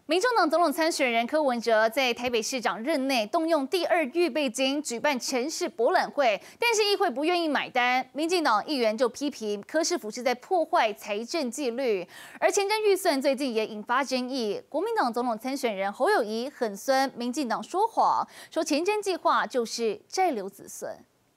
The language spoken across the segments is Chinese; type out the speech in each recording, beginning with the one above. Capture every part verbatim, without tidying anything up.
民众党总统参选人柯文哲在台北市长任内动用第二预备金举办城市博览会，但是议会不愿意买单，民进党议员就批评柯市府是在破坏财政纪律，而前瞻预算最近也引发争议。国民党总统参选人侯友宜狠酸民进党说谎，说前瞻计划就是债留子孙。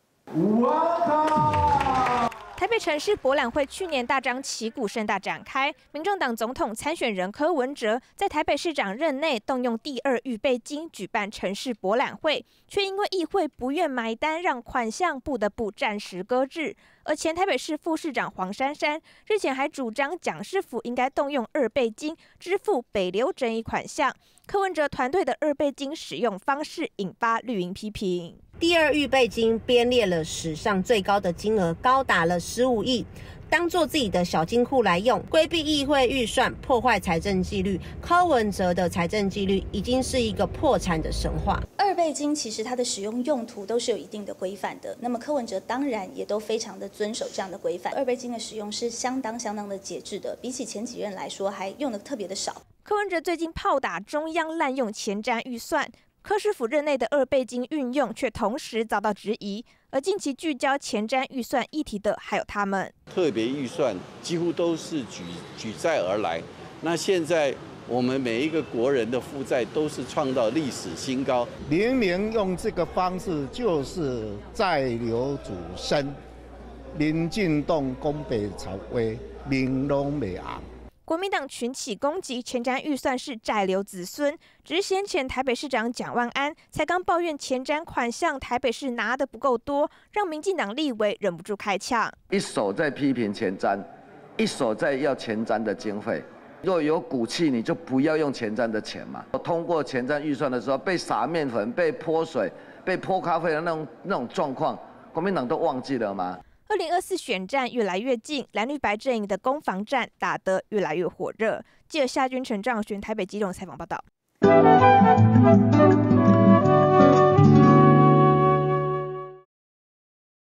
台北城市博览会去年大张旗鼓盛大展开，民众党总统参选人柯文哲在台北市长任内动用第二预备金举办城市博览会，却因为议会不愿买单，让款项不得不暂时搁置。而前台北市副市长黄珊珊日前还主张蒋市府应该动用二倍金支付北流争议款项，柯文哲团队的二倍金使用方式引发绿营批评。 第二预备金编列了史上最高的金额，高达了十五亿，当做自己的小金库来用，规避议会预算，破坏财政纪律。柯文哲的财政纪律已经是一个破产的神话。 二倍金其实它的使用用途都是有一定的规范的，那么柯文哲当然也都非常的遵守这样的规范。二倍金的使用是相当相当的节制的，比起前几任来说，还用的特别的少。 柯文哲最近炮打中央滥用前瞻预算。柯市府任内的二倍金运用却同时遭到质疑，而近期聚焦前瞻预算议题的还有他们。 特别预算几乎都是举举债而来，那现在我们每一个国人的负债都是创造历史新高。 明明用这个方式就是债留子孙，民进党讲白话话，明拢袂红。 国民党群起攻击前瞻预算是债留子孙，只是先前台北市长蒋万安才刚抱怨前瞻款项台北市拿得不够多，让民进党立委忍不住开呛。 一手在批评前瞻，一手在要前瞻的经费。若有骨气，你就不要用前瞻的钱嘛。通过前瞻预算的时候，被撒面粉、被泼水、被泼咖啡的那种那种状况，国民党都忘记了吗？ 二零二四选战越来越近，蓝绿白阵营的攻防战打得越来越火热。记者夏君、陈兆璇台北基隆采访报道。